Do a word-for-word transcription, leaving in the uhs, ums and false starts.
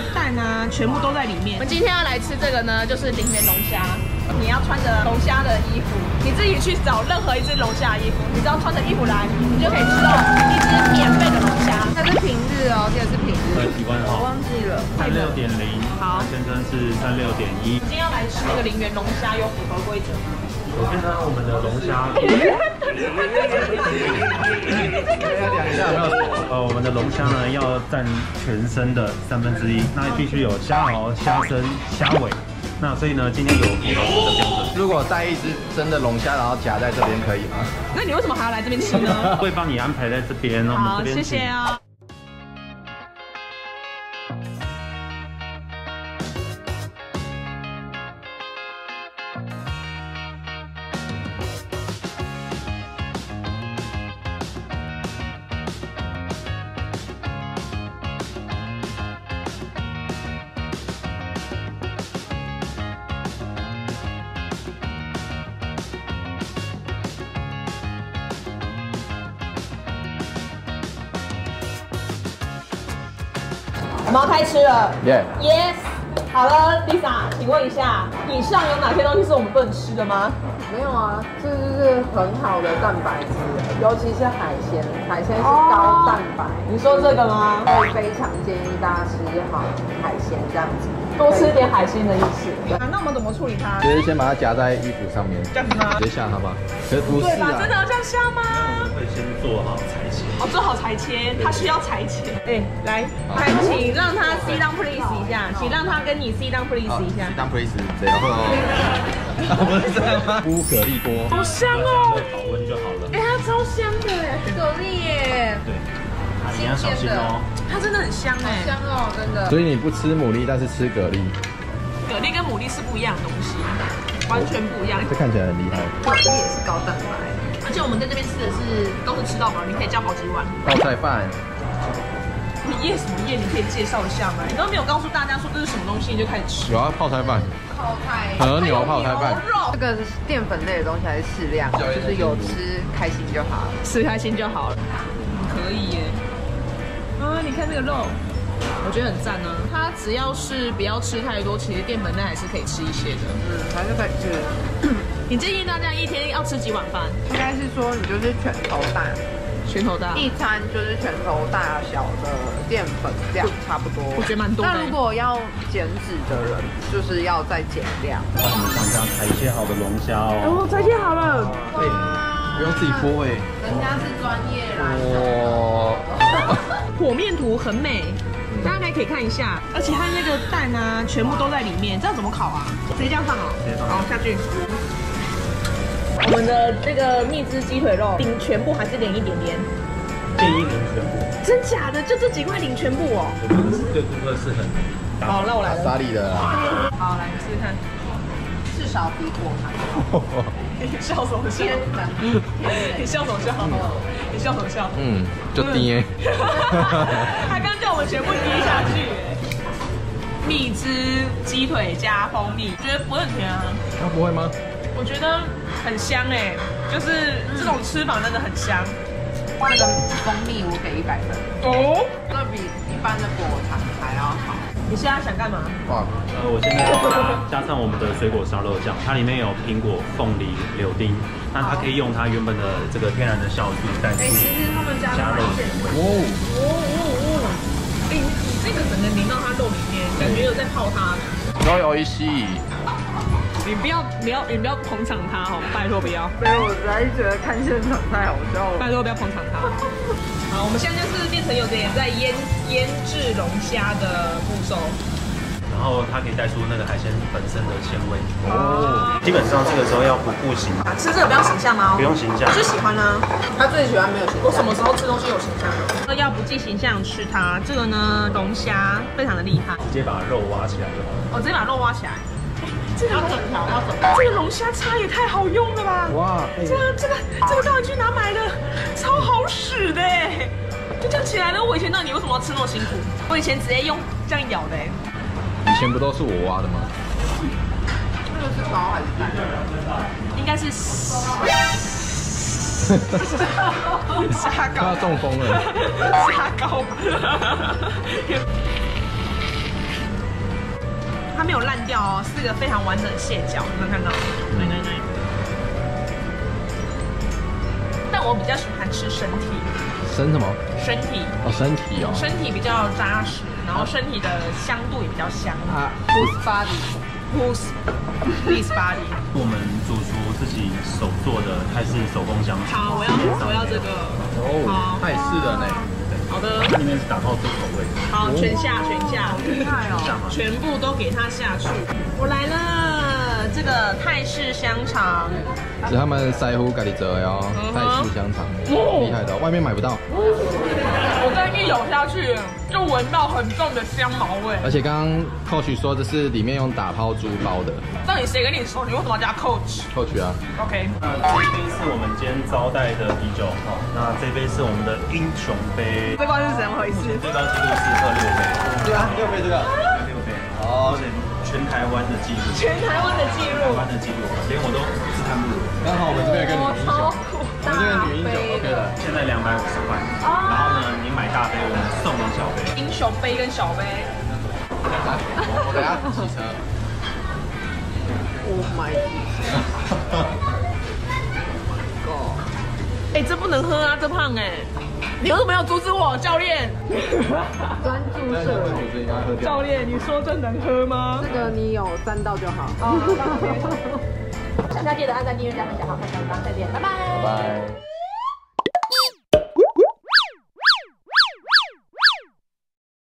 蛋啊，全部都在里面。我们今天要来吃这个呢，就是林园龙虾。你要穿着龙虾的衣服，你自己去找任何一只龙虾的衣服，你只要穿着衣服来，你就可以吃到一只免费的龙虾。它是平日哦，这个是平日。 对，习惯号。 我忘记了。 三六点零。好。先生是三六点一。 今天要来吃那个林园龙虾，有符合规则吗？ 首先呢，我们的龙虾。呃，我们的龙虾呢要占全身的三分之一，那必须有虾螯、虾身、虾尾。那所以呢，今天有符合我们的标准。 如果带一只真的龙虾，然后夹在这边可以吗？ 那你为什么还要来这边吃呢？ 会帮你安排在这边哦。 好，谢谢啊。我们要开吃了。 耶 Yes。好了 ，Lisa， 请问一下，以上有哪些东西是我们不能吃的吗？ 没有啊，这就是很好的蛋白质，尤其是海鲜，海鲜是高蛋白。哦、 你说这个吗？ 所以非常建议大家吃好海鲜，这样子多吃点海鲜的意思。啊，那我们怎么处理它？ 就是先把它夹在衣服上面， 这样子吗？ 直接下它吧。可是不是啊， 真的要这样下吗？ 会先做好裁切。 哦，做好裁切，它需要裁切。哎，来，来，请让他 sit down please 一下，请让他跟你 sit down please 一下。 sit down please， 然后不是这样吗？乌蛤蜊锅， 好香哦！ 保温就好了。 哎，它超香的哎，蛤蜊耶。 对，你要小心哦。 它真的很香哎， 香哦，真的。 所以你不吃牡蛎，但是吃蛤蜊。 蛤蜊跟牡蛎是不一样的东西，完全不一样。 这看起来很厉害。 蛤蜊也是高蛋白， 而且我们在这边吃的是都是吃到饱，你可以叫好几碗。 泡菜饭。 你夜什么夜？你可以介绍一下吗？你都没有告诉大家说这是什么东西，你就开始吃。 有啊，泡菜饭。 泡菜。 和牛泡菜饭。 这个是淀粉类的东西还是适量？就是有吃开心就好了， 吃开心就好了。可以耶。啊，你看这个肉。我觉得很赞啊！它只要是不要吃太多，其实淀粉类还是可以吃一些的。 嗯，还是可以吃。 你建议大家一天要吃几碗饭？ 应该是说你就是拳头大， 拳头大， 一餐就是拳头大小的淀粉量差不多。 我觉得蛮多的。 那如果要减脂的人，就是要再减量。 帮我们上架裁切好的龙虾哦。 哦，裁切好了。 对，不用自己剥哎。 人家是专业啦。 哇， 火面图很美。大家可以看一下，而且它那个蛋啊，全部都在里面，这样怎么烤啊？直接这样放哦。 直接放。 好，下去。我们的这个蜜汁鸡腿肉，淋全部还是淋一点点？ 建议淋全部。 真假的？就这几块淋全部哦？ 我们是对顾客是很。 好，那我来了。 沙里的。 好，来试试看。 至少比果糖。 你笑什么笑？你笑什么笑？你笑什么笑？ 嗯，就滴。 他刚叫我们全部滴下去。蜜汁鸡腿加蜂蜜，觉得不会很甜啊？ 那不会吗？ 我觉得很香哎，就是这种吃法真的很香。 那个蜂蜜我给一百分哦，那比一般的果糖还要好。 你现在想干嘛？ 哇， 呃，我现在要加加上我们的水果沙漏酱，它里面有苹果、凤梨、柳丁，那它可以用它原本的这个天然的酵素带出其实他们家加肉原味。 哦哦哦哦！哎，你这个整个淋到它肉里面，感觉有在泡它。 都有一些。 你不要不要你不要捧场它哦，拜托不要。 所以我实在是觉得看现场太好笑了。 拜托不要捧场它。好，我们现在就是变成有点在腌腌制龙虾的步骤。 然后它可以带出那个海鲜本身的鲜味。哦。基本上这个时候要补步行。 啊，吃这个不要形象吗？ 不用形象。 我就喜欢啊。 他最喜欢没有形象。 我什么时候吃东西有形象？那要不计形象吃它，这个呢龙虾非常的厉害。 直接把肉挖起来就好了。 我直接把肉挖起来。这个要整条，要整条。这个龙虾叉也太好用了吧！哇，这个这个这个到底去哪买的？超好使的哎！就这样起来了。我以前那你为什么要吃那么辛苦？我以前直接用这样咬的哎。 以前不都是我挖的吗？ 这个是膏还是蛋？ 应该是虾膏。 他中风了。 虾膏。 它没有烂掉哦，是个非常完整的蟹脚，有没有看到？对对对。但我比较喜欢吃身体。 身什么？ 身体。 哦，身体哦。 身体比较扎实，然后身体的香度也比较香。 啊 ，Whose body？Whose this body？ 我们主厨自己手做的泰式手工香肠。 好，我要我要这个。 哦，泰式的呢。 好的。 它里面是打泡猪口味。 好，全下全下，好厉害哦！ 全部都给它下去。我来了，这个泰式香肠。 是他们腮胡咖喱折哦，泰式香肠，厉害的，外面买不到。 我这一咬下去，就闻到很重的香茅味。 而且刚刚 Coach 说这是里面用打抛猪包的。 到底谁跟你说？你为什么要加 Coach？Coach 啊。 OK。 那这杯是我们今天招待的啤酒，那这杯是我们的英雄杯。 这罐是怎么回事？ 最高纪录是喝六杯。 对啊，六杯这个。 六杯。哦。全台湾的记录。 全台湾的记录。 台湾的记录，连我都自叹不如。 刚好我们这边有个女英雄，我们这个女英雄 OK 的， 现在两百五十块。然后呢，你买大杯，我们送你小杯。 英雄杯跟小杯。 来，我等下骑车。 Oh my god！ 哎，这不能喝啊，这胖哎！你为什么要阻止我，教练？ 专注摄影。 教练，你说这能喝吗？ 这个你有沾到就好。 好，谢谢。大家记得按赞、订阅、加分享，好，看小张，再见，拜拜。 拜拜。